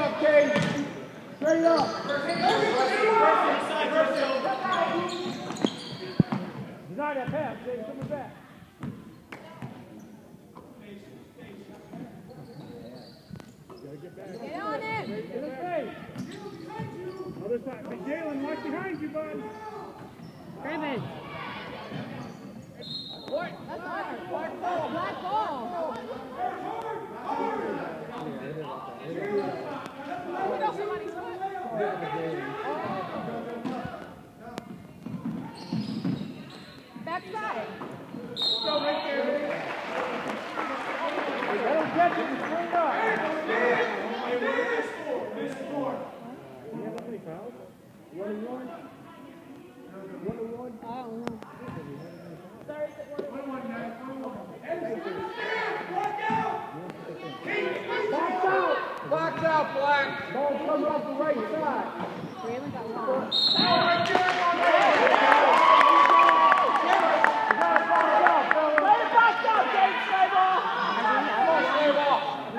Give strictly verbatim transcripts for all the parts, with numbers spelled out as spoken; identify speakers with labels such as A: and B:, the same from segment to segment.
A: up, Kate. Straight up. Design that pass, Kate. Coming back. Get on it. Other side. Hey, Jalen, watch behind you, bud.
B: Grab it.
A: What?
B: That's hard. Black ball. Black ball. Backside.
A: Go right there. Let him catch it and swing up. You have any fouls? One and one? One and one?
B: I don't know.
A: Box out! Box out, Black! Ball coming off the right side.
B: Braylon got one.
A: Oh, right there! You gotta box out, fella! Let it box out, Dave! Stay ball! Come on, stay ball!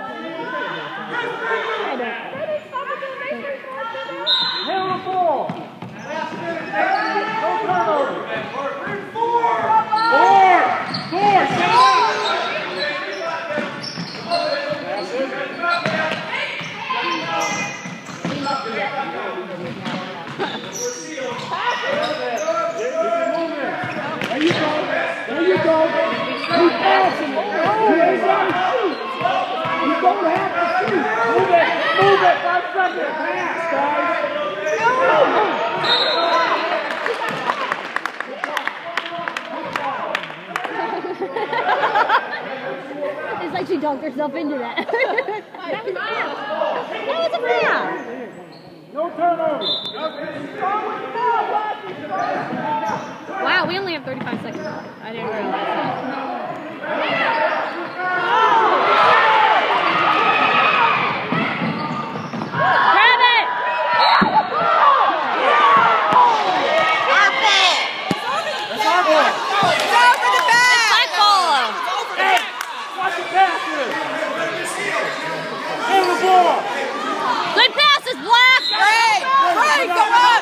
A: Handle the ball! No turnover! Four! Four! Four! Shut up! There you go. There you go. He's passing it. Oh, he's got to shoot. He's going to have to shoot. Move it. Move it. Five seconds. Pass, guys.
B: It's like she dunked herself into that. That was a foul. That was a foul.
A: No turnover.
B: Wow, we only have thirty-five seconds. I didn't realize that. Grab it!
A: Our ball! That's our ball!
B: It's over the back! It's black ball!
A: Hey! Watch the passes! Hand the ball!
B: Good passes, Black!
C: Ray! Ray, go up!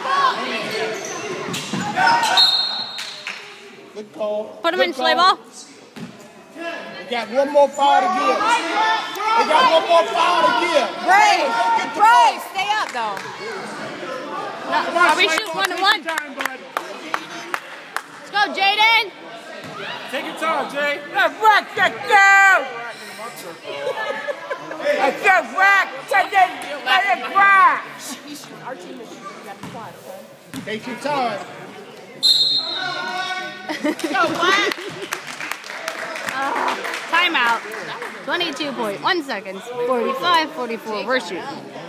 A: Good call.
B: Put him in, sleigh ball.
A: We got one more foul to give. We got one more foul to give.
C: Ray! Ray, stay up though.
B: No, are we shooting one to one? Let's go, Jaden!
A: Take your time, Jay.
C: Let's rock that down! Let's just rock! Let it rock! Our team is got the plot, okay?
A: Take your time.
C: Go, Black!
B: Uh, timeout. twenty-two point one seconds. forty-five forty-four. We're shooting.